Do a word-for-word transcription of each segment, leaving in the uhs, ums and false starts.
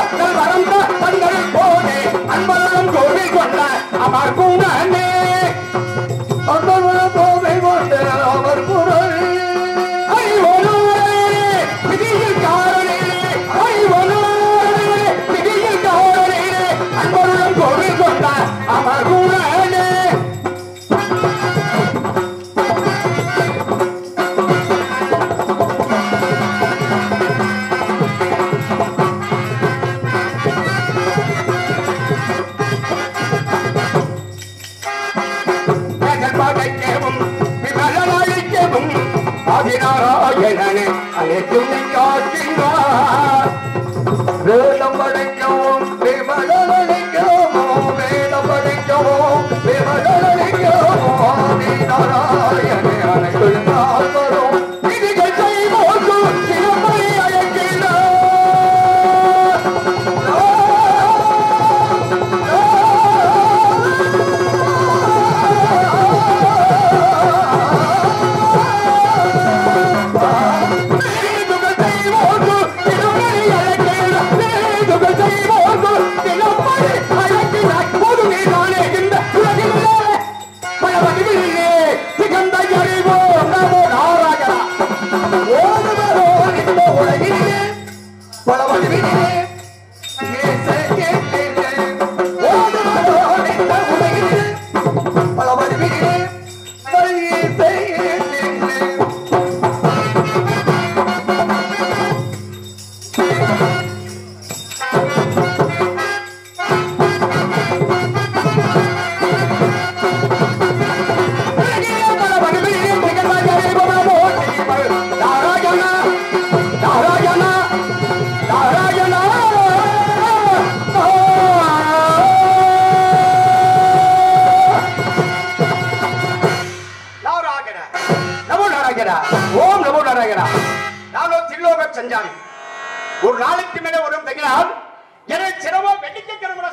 ஒரு நாளைக்கு மேலே ஒரு தங்கினால் என சிரமம் வெள்ளிக்க கிழமை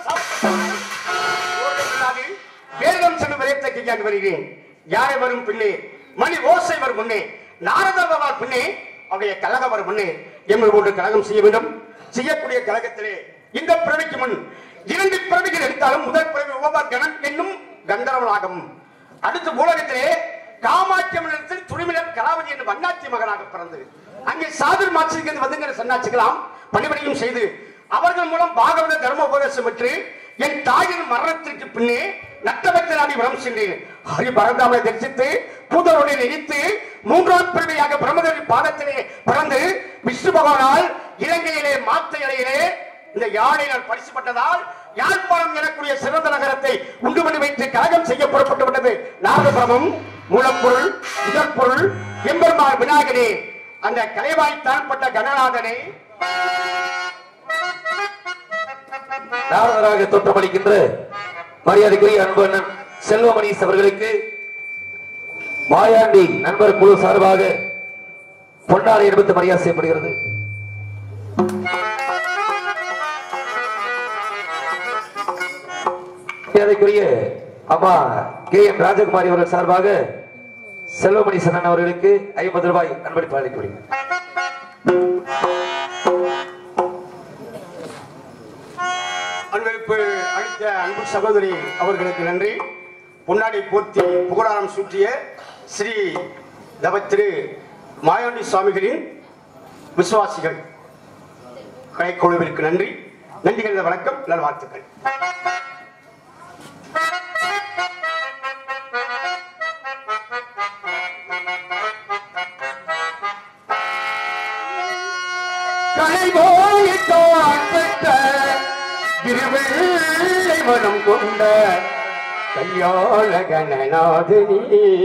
வேதம் செல்லும் வரையத்தை வருகிறேன். யாரை வரும் பின்னே மணி ஓசை வரும் முன்னே நாரதர் பின்னே அவருடைய கழகம் வரும் முன்னே எம்மை போன்று கழகம் செய்ய வேண்டும். செய்யக்கூடிய கழகத்திலே இந்த பிறவிக்கு முன் இரண்டு பிறவிகள் எடுத்தாலும் முதல் பிறவி உபகணன் என்னும் கந்தரவனாகவும் அடுத்த மூலகத்திலே காமாட்சியமனத்தில் துணிமிடர் கலாவதி என்று வண்ணாட்சி மகனாக பிறந்தது. அங்கே சாதுர் மாட்சிக்கு வந்துங்கிற சன்னாட்சிகளாம் பணிபடியும் செய்து அவர்கள் மூலம் பாகவத தர்ம உபதேசம் பெற்று என் தாயின் மரணத்திற்கு பின்னே நட்டபத்திராடி வரம் சென்றேன். ஹரி பரந்தாமனை தரிசித்து பூதரோடு நினைத்து மூன்றாம் பிறவியாக பிரம்மதேவி பாதத்திலே பிறந்து விஷ்ணு பகவானால் இலங்கையிலே மாத்த இலையிலே இந்த யாழை நான் பரிசுப்பட்டதால் யாழ்ப்பாணம் எனக்கூடிய சிறந்த நகரத்தை உண்டு பண்ணி வைத்து கழகம் செய்ய புறப்பட்டு விட்டது. நாரதபிரமம் மூலப்பொருள் முதற்பொருள் எம்பெருமான் விநாயகனே அந்த கலைவாய் தாழ்பட்ட கணநாதனே நாரதராக தோற்றமளிக்கின்ற மரியாதைக்குரிய அன்பண்ணன் செல்வமணீஸ் அவர்களுக்கு மாயாண்டி நண்பர் குழு சார்பாக பொன்னாடை எடுத்து மரியாதை செய்யப்படுகிறது. மரியாதைக்குரிய அம்மா கே எம் ராஜகுமாரி அவர்கள் சார்பாக செல்வமணி சரணன் அவர்களுக்கு ஐம்பது ரூபாய் அன்பளிப்பு அளிக்கப்படுகிறது. அன்பளிப்பு அளித்த அன்பு சகோதரி அவர்களுக்கு நன்றி. பொன்னாடை போர்த்தி புகழாரம் சூட்டிய ஸ்ரீ தவத்திரு மாயாண்டி சுவாமிகளின் விசுவாசிகள் கலைக்குழுவிற்கு நன்றி. நன்றி கலந்த வணக்கம், நல்வாழ்த்துக்கள். திருவெள்ளை மனம் கொண்ட கல்யாண கணநாதனி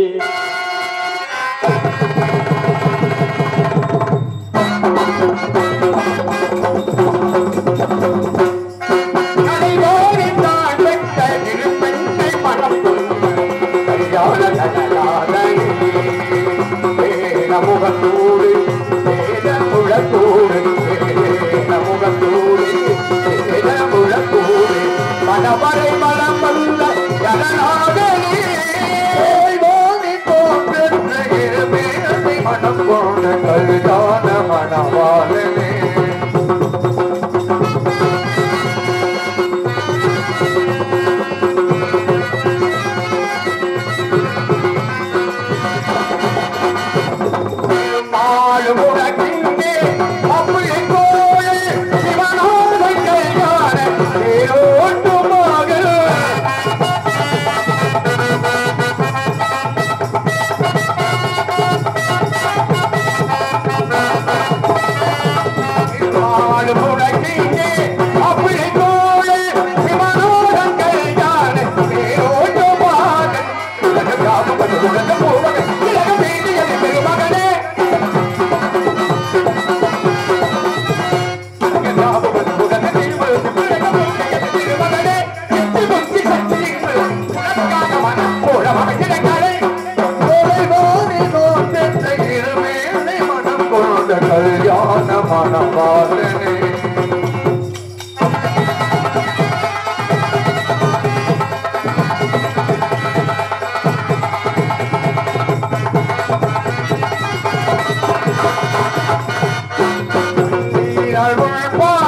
கலைவாரின் தான் பெற்ற திருப்பெண்ணை மனம் கொண்ட கல்யாண கணநாதனி வேதமுகத்தோடு வேத குலத்தோடு வேதமுகத்தோடு மனவரை மனம் வந்த ஜனநாதனே மனம் கொண்ட கல்யாண மணவாளனே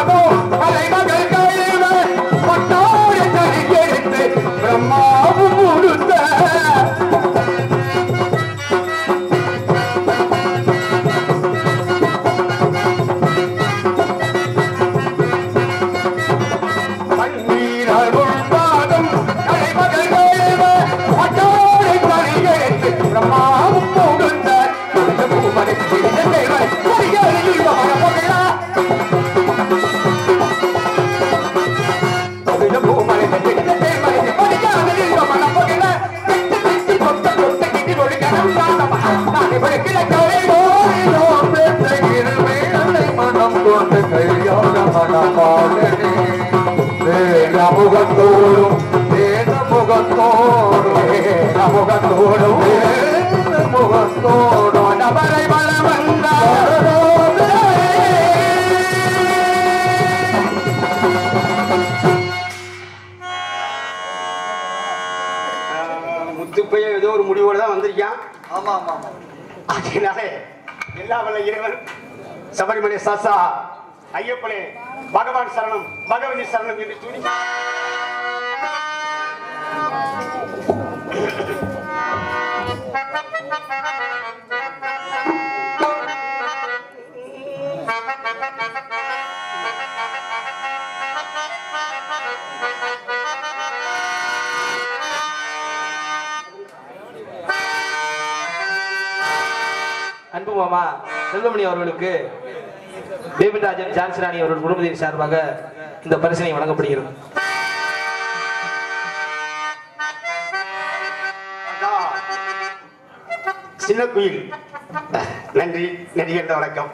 பாதோ கலைமகள் கைவ பட்டாய தனியெடுத்து பிரம்மாவும் முழுத்த முகத்தோடும் வேத முகத்தோடும் வேத முகத்தோடும் வேத முகத்தோடும் நபரை வள வந்தாரோ முத்துப்பைய ஏதோ ஒரு முடிவோட தான் வந்திருக்கான். ஆமா ஆமா ஆமா அதனால எல்லா வல்ல இறைவன் சபரிமலை சாசா ஐயப்பனே பகவான் சரணம் பகவதி சரணம் என்று துணி அன்பு மாமா செல்வமணி அவர்களுக்கு தேவிராஜன் ஜான்சிராணி அவர்கள் குடும்பத்தின் சார்பாக இந்த பரிசினை வழங்கப்படுகிறது. சின்ன குயில் நன்றி நெறியந்த வணக்கம்.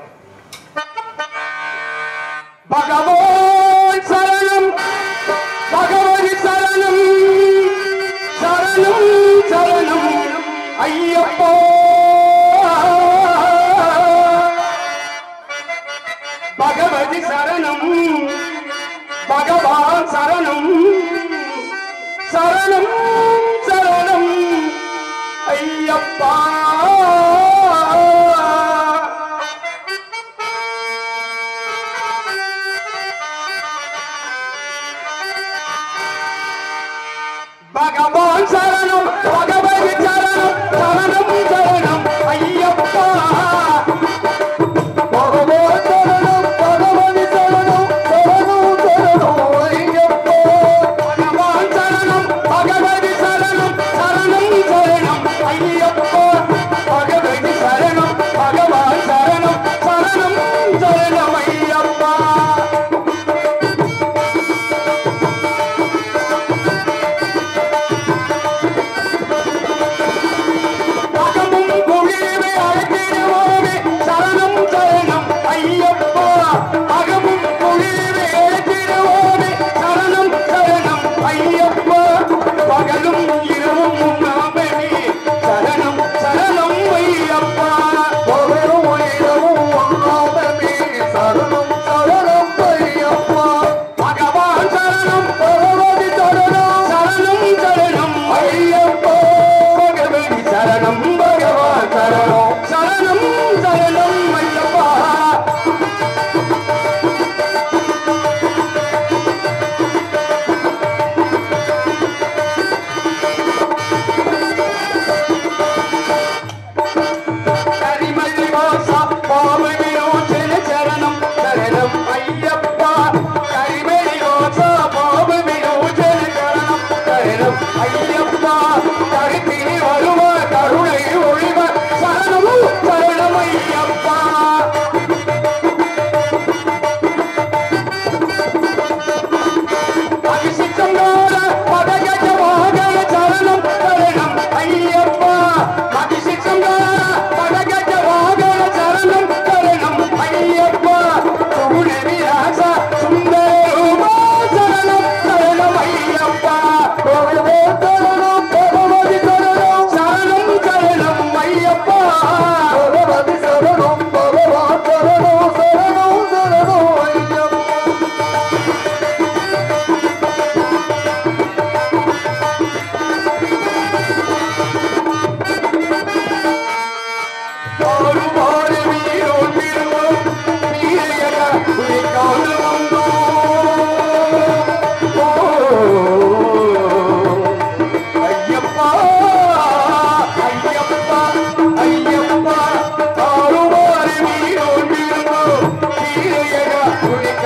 பகவான் சரணம் பகவதி சரணம் சரணம் சரணம் ஐயப்பா பகவதி சரணம் பகவான் சரணம் சரணம் சரணம் ஐயப்பா பகவான் சரணம் பகவதி சரணம் சரணம் சரணம் ஐயப்பா பகவான் சரணம் பகவதி சரணம் சரணம் சரணம் ஐயப்பா பகவான் சரணம் பகவதி சரணம் சரணம் சரணம் ஐயப்பா பகவதி சரணம் பகவான் சரணம் சரணம் சரணம் ஐயப்பா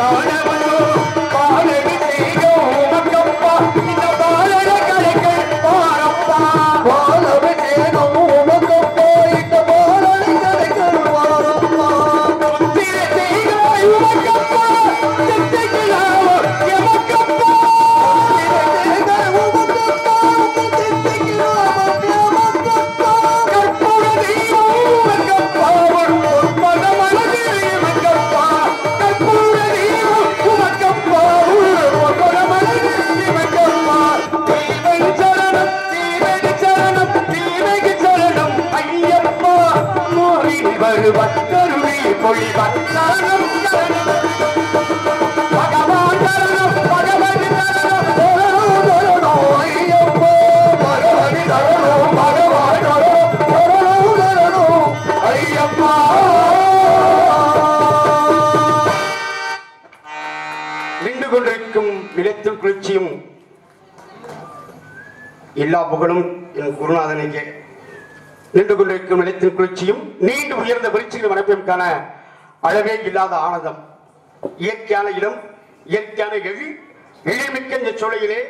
நின்று கொண்டிருக்கும் நிலத்தில் குளிர்ச்சியும் எல்லா புகழும் என் குருநாதனுக்கே. நின்று கொண்டிருக்கும் நிலத்தில் குளிர்ச்சியும் நீண்டு உயர்ந்த விருட்சிகள் வனப்பதற்கான அளவே இல்லாத ஆனந்தம். இயற்கையான இடம், இயற்கையான எழி எழில்மிக்க இந்த சோலையிலே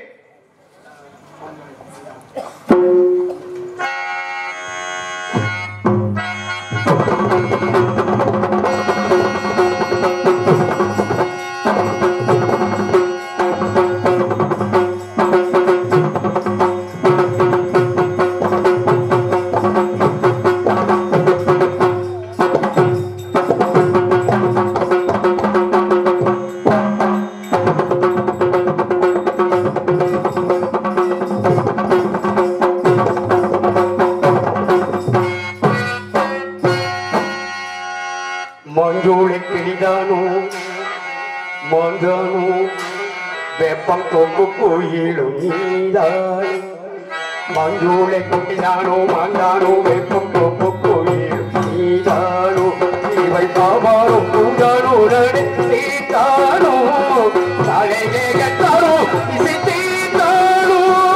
மஞ்சோலை கிளிதானோ மாந்தானோ வெப்பம் கொம்பு கோயிலும் நீதான். மஞ்சோலை குட்டிதானோ மாந்தானோ வெப்பம் கொம்பு கோயிலும் நீதானோ. இவை பாவாரோ பூதானோ நடித்தானோ தலையே கட்டானோ இசை தீர்த்தானோ.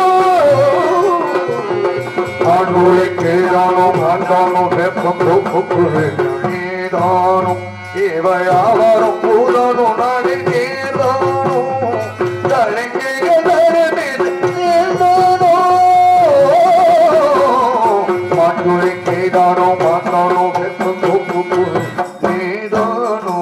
மஞ்சோலை கிளிதானோ மாந்தானோ வெப்பம் கொம்பு கோயிலும் நீதானோ. இவையாவரும் பூதானோ நாளில் நீர்தானோ தலைக்கைகள் நீர்தானோ. மாட்டுரை கேதானோ மாத்தானோ வெப்பம் கொம்பு நீதானோ.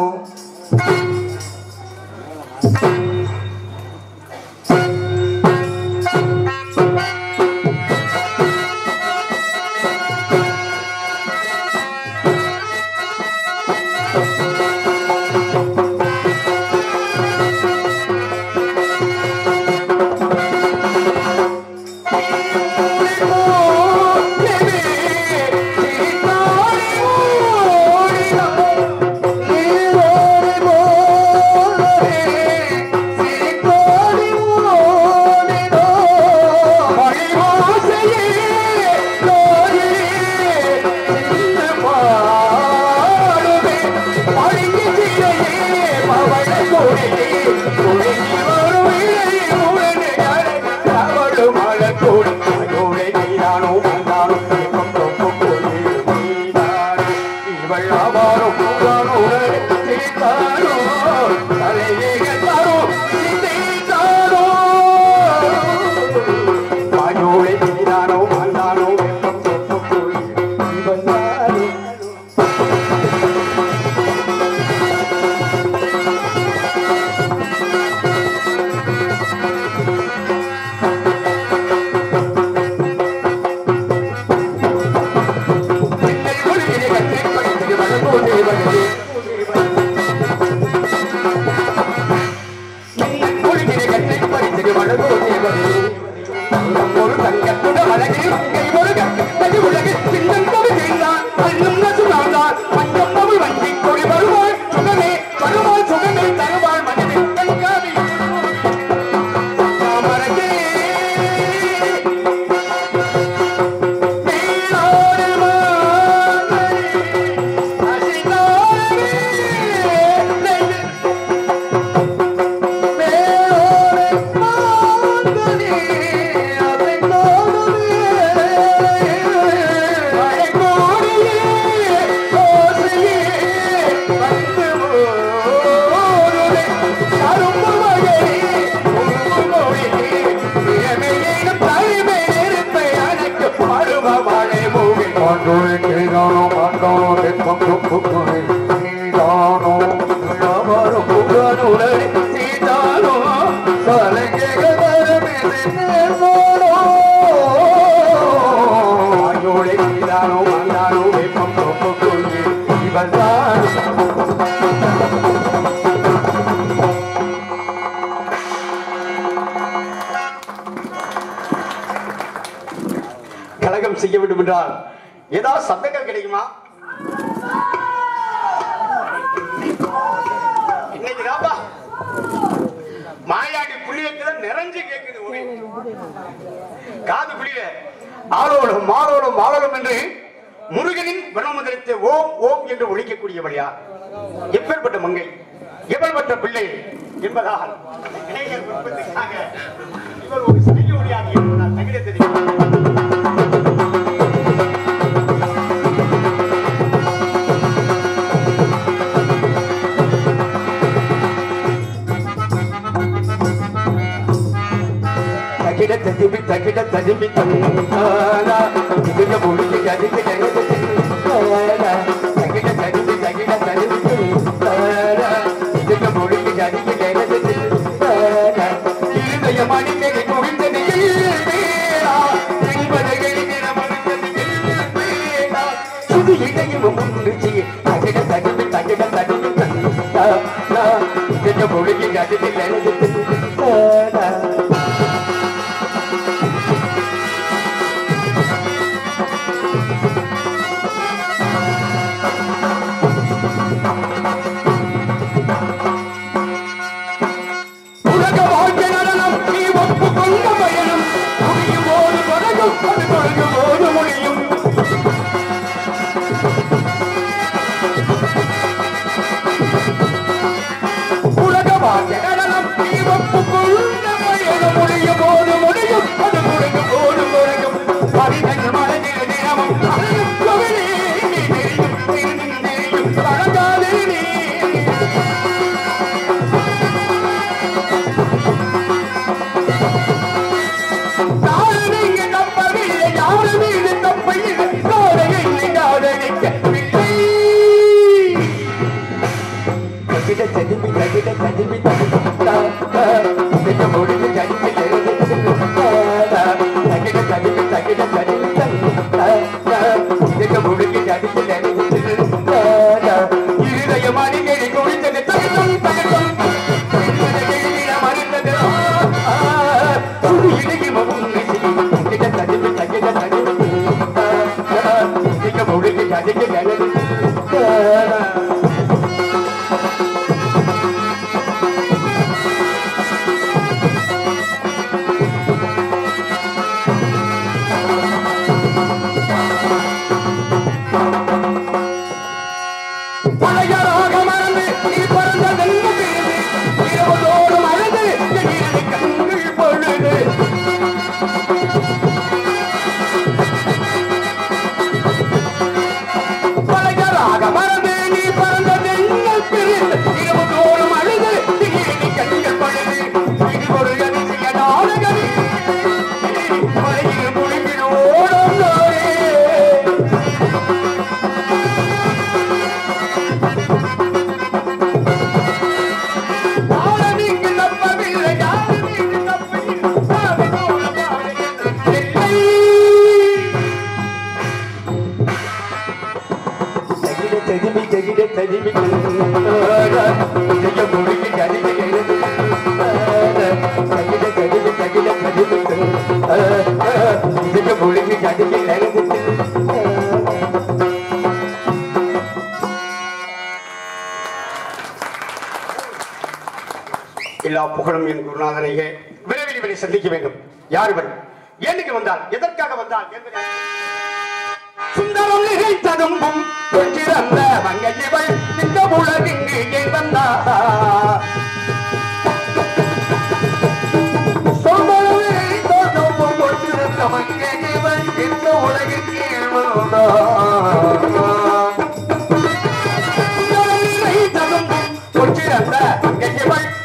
Hey! கரும்பு மகளே மொழியே இளமையிலும் தலைமை நெருப்பை அணைக்க பருவ மழை மூவி மாண்டோரை கேதானோ மாண்டோனோ தெப்பம் புக்குரை நீதானோ வியாபாரம் புகனுரை நீதானோ தலைகேகதரமே நேர்வோனோ மாண்டோரை கேதானோ மாண்டானோ தெப்பம் புக்குரை இவன்தான் கலகம் செய்ய வேண்டும் என்றால் ஏதாவது சந்தங்கள் கிடைக்குமா? இன்னைக்கு தாப்பா மாயாடி புள்ளியத்துல நிறைஞ்சு கேட்குது ஒரே காது புள்ளிய ஆளோடும் மாலோடும் மாலோடும் என்று முருகனின் வனமுதிரத்தை ஓம் ஓம் என்று ஒழிக்கக்கூடியவளையா எப்பேற்பட்ட மங்கை எப்பேற்பட்ட பிள்ளை என்பதால் இளைஞர் விருப்பத்துக்காக இவர் ஒரு செய்ய முடியாது என்பதால் தகிட தெரியும். தகிட ததிமி தகிட ததிமி தந்தானா இதுல முடிஞ்சு ஜதிக்கு ஜெகது தானா தகிட ததிமி தகிட ததிமி தந்தானா இதுல முடிஞ்சு ஜதிக்கு ஜெகது தானா இருதய மணிக்கை குவிந்த நிகழ்வேனா என்பதைகளை நிறமணிக்கது நிகழ்வேனா சுது இடையும் முன்னிச்சு தகிட ததிமி தகிட ததிமி தந்தானா இதுல முடிஞ்சு ஜதிக்கு ஜெகது தானா எல்லா புகழும் என் குருநாதனையே விரைவில் இவரை சந்திக்க வேண்டும். யார் இவர்? ஏனுக்கு வந்தால், எதற்காக வந்தால் என்பதை சுந்தரம் நிகழ்த்ததும்பும் கொஞ்சிறந்த மங்கையவள் இந்த உலகிங்கு ஏன் வந்தா மங்கையவள் இந்த உலகிற்கு ஏன் வந்தா சுந்தரம் நிகழ்த்ததும்பும் கொஞ்சிறந்த மங்கையவள்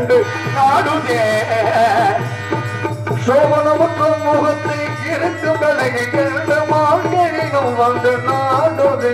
கண்டு நாடுதே சோமனமுற்றும் முகத்தை இருக்கும் விலகி கண்டு மார்கழியும் வந்து நாடுதே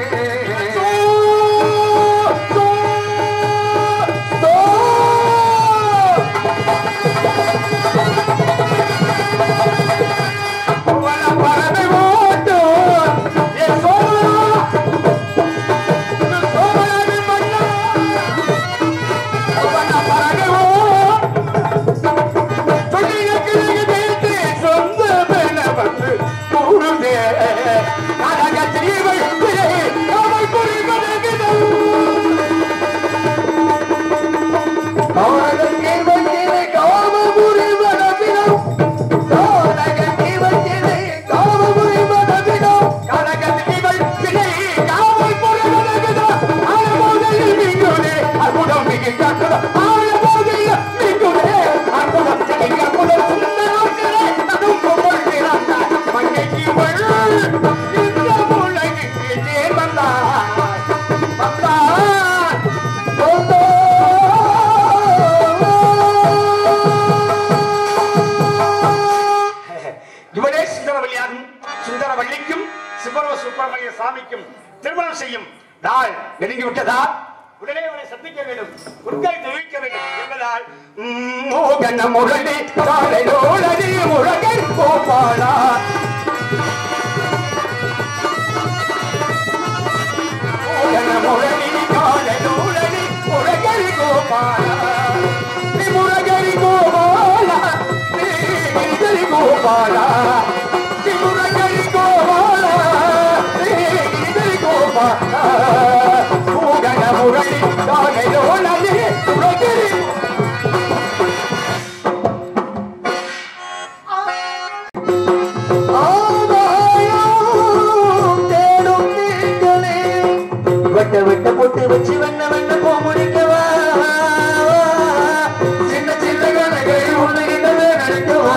சாமிக்கும் திருமணம் செய்யும் நாள் நெருங்கி விட்டதா உடனே அவனை சந்திக்க வேண்டும் குறுக்கை தெரிவிக்க வேண்டும் என்பதால் மோகன முரளி காலையோடடி முருகன் கோபாலா மோகன முரளி காலையோடடி முருகன் கோபாலா முருகன் கோபாலா முருகன் கோபாலா முருகன் கோபாலா பூகன முரளி தாகையோ நதி உலகில் தேடும் நீங்களே வட்ட வட்ட போட்டு வச்சு வண்ண வண்ண போ முடிக்கவா சின்ன சின்ன கணக்கை உலகிடவே நடக்கவா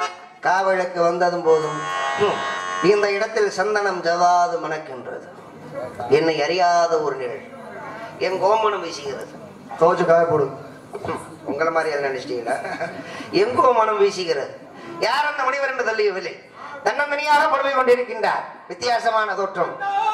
காவலுக்கு வந்ததும் போதும் இந்த இடத்தில் சந்தனம் ஜவாது மணக்கின்றது. என்னை அறியாத ஒரு நிழல் என் கோமனம் வீசுகிறது. தோச்சு காய போடு. உங்களை மாதிரி அதை நினைச்சிட்டீங்களா? என் கோமனம் வீசுகிறது. யார் அந்த முனிவர் என்று தள்ளியவில்லை. தன்னந்தனியாக படுவை கொண்டிருக்கின்றார். வித்தியாசமான தோற்றம்.